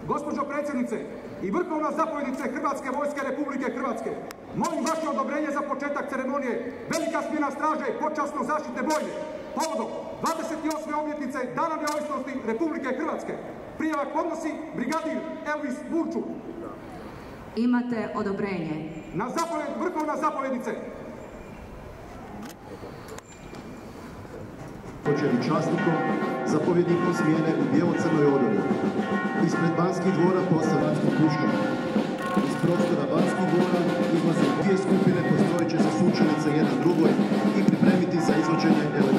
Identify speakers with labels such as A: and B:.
A: Gospođo predsjednice i vrhovna zapovjednice Hrvatske vojske Republike Hrvatske, molim vaše odobrenje za početak ceremonije Velika smjena straže počasno-zaštitne bojne povodom 28. obljetnice Dana neovisnosti Republike Hrvatske. Prijavak podnosi brigadir Elvis Burču.
B: Imate odobrenje.
A: Na zapovjed vrhovna zapovjednice.
C: Počeli časnikom, zapovjednikom smjene u bijelo-crnoj odori. Ispred Banskih dvora posta vanjskih puškama. Iz prostora Banskih dvora izlaze dvije skupine, postrojit će se sučelice jedna drugoj i pripremiti za izvođenje